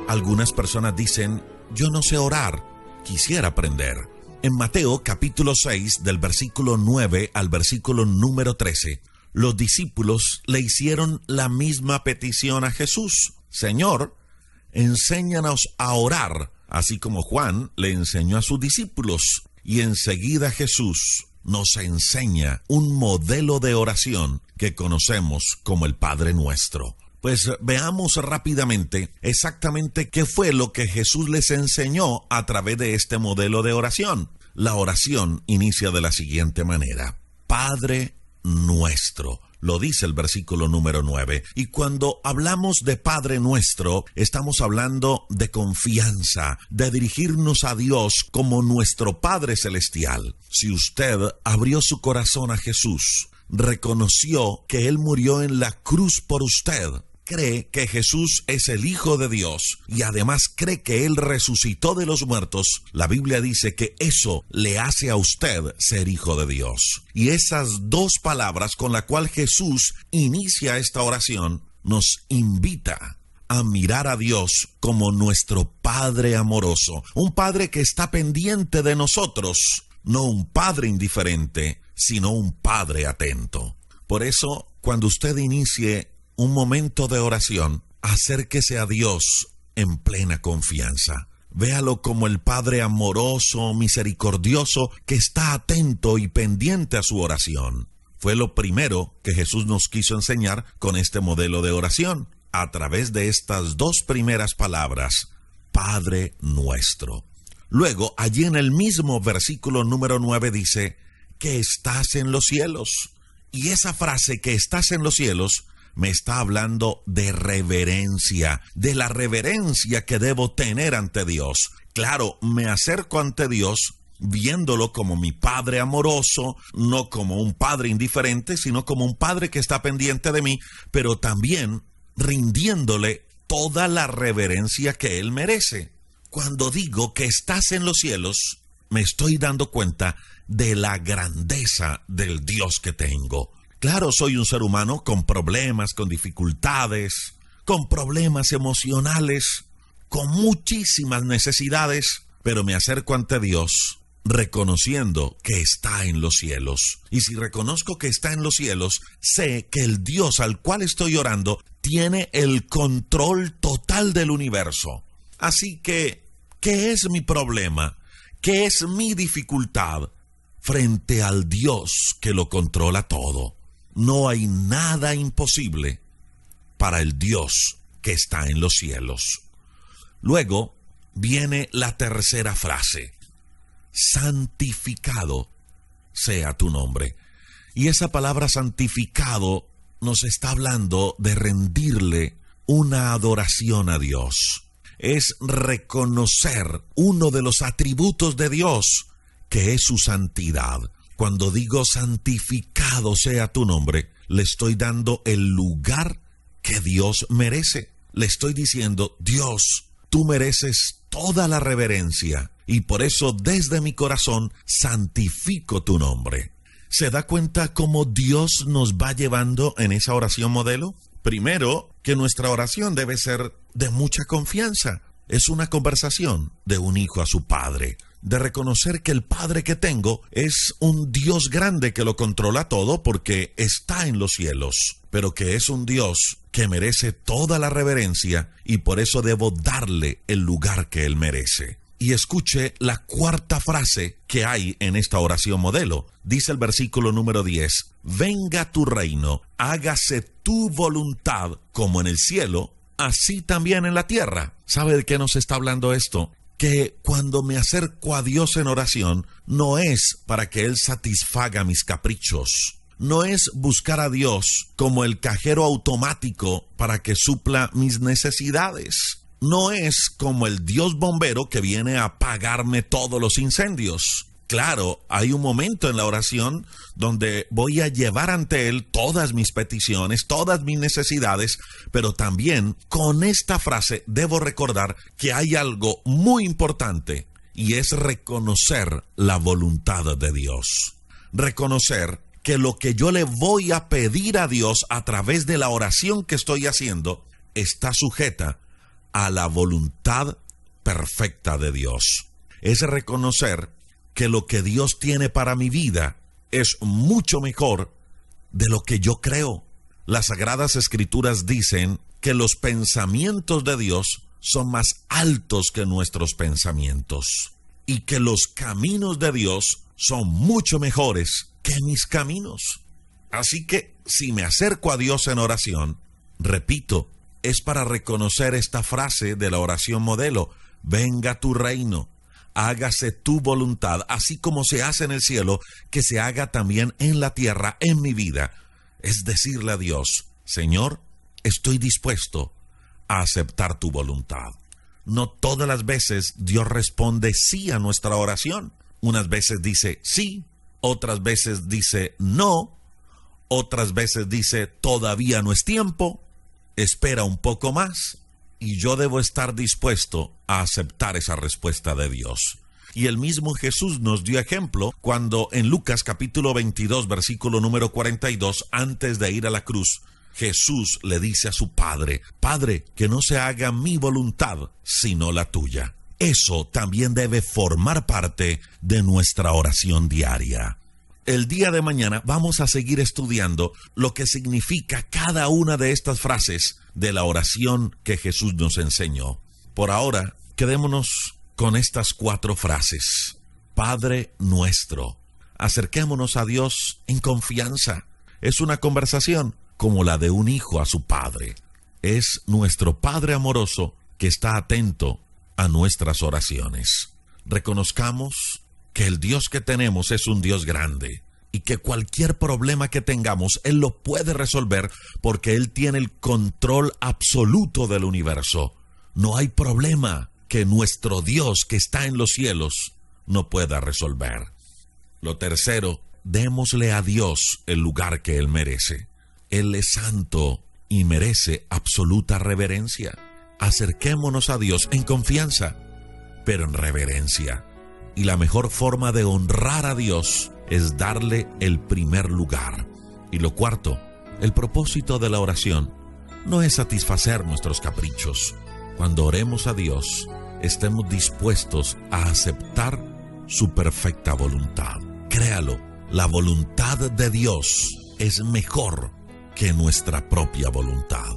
Algunas personas dicen, yo no sé orar, quisiera aprender. En Mateo capítulo 6, del versículo 9 al versículo número 13, los discípulos le hicieron la misma petición a Jesús. Señor, enséñanos a orar, así como Juan le enseñó a sus discípulos. Y enseguida Jesús nos enseña un modelo de oración que conocemos como el Padre Nuestro. Pues veamos rápidamente exactamente qué fue lo que Jesús les enseñó a través de este modelo de oración. La oración inicia de la siguiente manera: Padre Nuestro. Lo dice el versículo número 9. Y cuando hablamos de Padre Nuestro, estamos hablando de confianza, de dirigirnos a Dios como nuestro Padre Celestial. Si usted abrió su corazón a Jesús, reconoció que Él murió en la cruz por usted, cree que Jesús es el Hijo de Dios y además cree que Él resucitó de los muertos, la Biblia dice que eso le hace a usted ser hijo de Dios. Y esas dos palabras con la cual Jesús inicia esta oración nos invita a mirar a Dios como nuestro Padre amoroso, un Padre que está pendiente de nosotros, no un Padre indiferente, sino un Padre atento. Por eso, cuando usted inicie un momento de oración, acérquese a Dios en plena confianza. Véalo como el Padre amoroso, misericordioso, que está atento y pendiente a su oración. Fue lo primero que Jesús nos quiso enseñar con este modelo de oración, a través de estas dos primeras palabras, Padre Nuestro. Luego, allí en el mismo versículo número 9 dice, que estás en los cielos. Y esa frase, que estás en los cielos, me está hablando de reverencia, de la reverencia que debo tener ante Dios. Claro, me acerco ante Dios viéndolo como mi Padre amoroso, no como un Padre indiferente, sino como un Padre que está pendiente de mí, pero también rindiéndole toda la reverencia que Él merece. Cuando digo que estás en los cielos, me estoy dando cuenta de la grandeza del Dios que tengo. Claro, soy un ser humano con problemas, con dificultades, con problemas emocionales, con muchísimas necesidades, pero me acerco ante Dios reconociendo que está en los cielos. Y si reconozco que está en los cielos, sé que el Dios al cual estoy orando tiene el control total del universo. Así que, ¿qué es mi problema? ¿Qué es mi dificultad frente al Dios que lo controla todo? No hay nada imposible para el Dios que está en los cielos. Luego viene la tercera frase: santificado sea tu nombre. Y esa palabra santificado nos está hablando de rendirle una adoración a Dios. Es reconocer uno de los atributos de Dios, que es su santidad. Cuando digo santificado sea tu nombre, le estoy dando el lugar que Dios merece. Le estoy diciendo, Dios, tú mereces toda la reverencia y por eso desde mi corazón santifico tu nombre. ¿Se da cuenta cómo Dios nos va llevando en esa oración modelo? Primero, que nuestra oración debe ser de mucha confianza. Es una conversación de un hijo a su padre, de reconocer que el Padre que tengo es un Dios grande que lo controla todo porque está en los cielos, pero que es un Dios que merece toda la reverencia y por eso debo darle el lugar que Él merece. Y escuche la cuarta frase que hay en esta oración modelo. Dice el versículo número 10, venga tu reino, hágase tu voluntad como en el cielo, así también en la tierra. ¿Sabe de qué nos está hablando esto? Que cuando me acerco a Dios en oración, no es para que Él satisfaga mis caprichos. No es buscar a Dios como el cajero automático para que supla mis necesidades. No es como el Dios bombero que viene a apagarme todos los incendios. Claro, hay un momento en la oración donde voy a llevar ante Él todas mis peticiones, todas mis necesidades, pero también con esta frase debo recordar que hay algo muy importante y es reconocer la voluntad de Dios. Reconocer que lo que yo le voy a pedir a Dios a través de la oración que estoy haciendo está sujeta a la voluntad perfecta de Dios. Es reconocer que lo que Dios tiene para mi vida es mucho mejor de lo que yo creo. Las Sagradas Escrituras dicen que los pensamientos de Dios son más altos que nuestros pensamientos y que los caminos de Dios son mucho mejores que mis caminos. Así que si me acerco a Dios en oración, repito, es para reconocer esta frase de la oración modelo: venga tu reino, hágase tu voluntad, así como se hace en el cielo, que se haga también en la tierra, en mi vida. Es decirle a Dios: Señor, estoy dispuesto a aceptar tu voluntad. No todas las veces Dios responde sí a nuestra oración. Unas veces dice sí, otras veces dice no, otras veces dice todavía no es tiempo, espera un poco más, y yo debo estar dispuesto a aceptar esa respuesta de Dios. Y el mismo Jesús nos dio ejemplo cuando en Lucas capítulo 22, versículo número 42, antes de ir a la cruz, Jesús le dice a su Padre: Padre, que no se haga mi voluntad, sino la tuya. Eso también debe formar parte de nuestra oración diaria. El día de mañana vamos a seguir estudiando lo que significa cada una de estas frases de la oración que Jesús nos enseñó. Por ahora, quedémonos con estas 4 frases. Padre nuestro. Acerquémonos a Dios en confianza. Es una conversación como la de un hijo a su padre. Es nuestro Padre amoroso que está atento a nuestras oraciones. Reconozcamos que el Dios que tenemos es un Dios grande y que cualquier problema que tengamos, Él lo puede resolver porque Él tiene el control absoluto del universo. No hay problema que nuestro Dios que está en los cielos no pueda resolver. Lo tercero, démosle a Dios el lugar que Él merece. Él es santo y merece absoluta reverencia. Acerquémonos a Dios en confianza, pero en reverencia. Y la mejor forma de honrar a Dios es darle el primer lugar. Y lo cuarto, el propósito de la oración no es satisfacer nuestros caprichos. Cuando oremos a Dios, estemos dispuestos a aceptar su perfecta voluntad. Créalo, la voluntad de Dios es mejor que nuestra propia voluntad.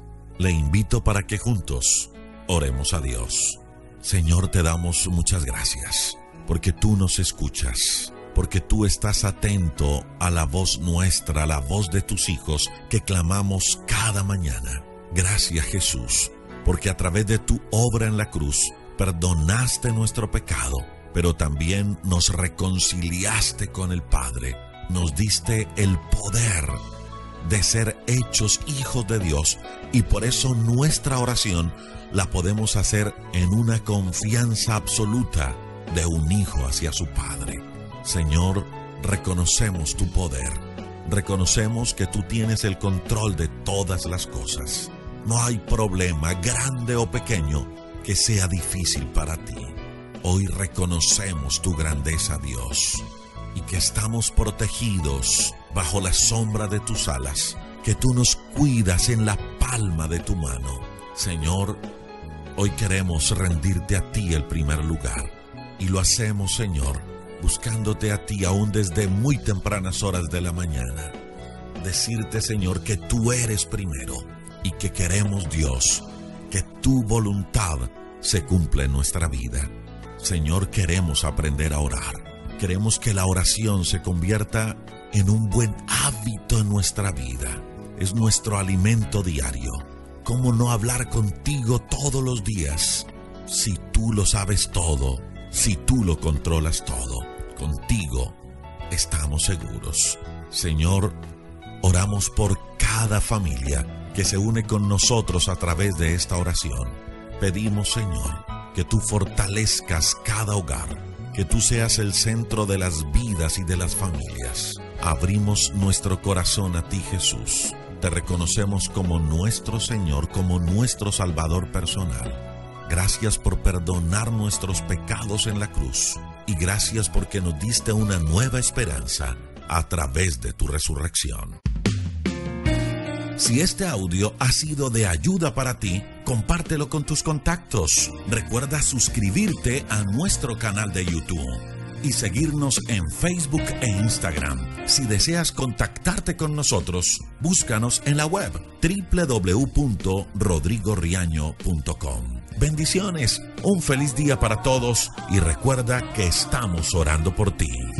Le invito para que juntos oremos a Dios. Señor, te damos muchas gracias, porque tú nos escuchas, porque tú estás atento a la voz nuestra, a la voz de tus hijos que clamamos cada mañana. Gracias, Jesús, porque a través de tu obra en la cruz perdonaste nuestro pecado, pero también nos reconciliaste con el Padre. Nos diste el poder de ser hechos hijos de Dios, y por eso nuestra oración la podemos hacer en una confianza absoluta de un hijo hacia su Padre. Señor, reconocemos tu poder, reconocemos que tú tienes el control de todas las cosas. No hay problema, grande o pequeño, que sea difícil para ti. Hoy reconocemos tu grandeza, Dios, y que estamos protegidos bajo la sombra de tus alas, que tú nos cuidas en la palma de tu mano. Señor, hoy queremos rendirte a ti el primer lugar, y lo hacemos, Señor, buscándote a ti aún desde muy tempranas horas de la mañana. Decirte, Señor, que tú eres primero, y que queremos, Dios, que tu voluntad se cumpla en nuestra vida. Señor, queremos aprender a orar. Queremos que la oración se convierta en un buen hábito en nuestra vida. Es nuestro alimento diario. ¿Cómo no hablar contigo todos los días? Si tú lo sabes todo, si tú lo controlas todo, contigo estamos seguros. Señor, oramos por cada familia que se une con nosotros a través de esta oración. Pedimos, Señor, que tú fortalezcas cada hogar, que tú seas el centro de las vidas y de las familias. Abrimos nuestro corazón a ti, Jesús. Te reconocemos como nuestro Señor, como nuestro Salvador personal. Gracias por perdonar nuestros pecados en la cruz. Y gracias porque nos diste una nueva esperanza a través de tu resurrección. Si este audio ha sido de ayuda para ti, compártelo con tus contactos. Recuerda suscribirte a nuestro canal de YouTube y seguirnos en Facebook e Instagram. Si deseas contactarte con nosotros, búscanos en la web www.rodrigoriaño.com. Bendiciones, un feliz día para todos y recuerda que estamos orando por ti.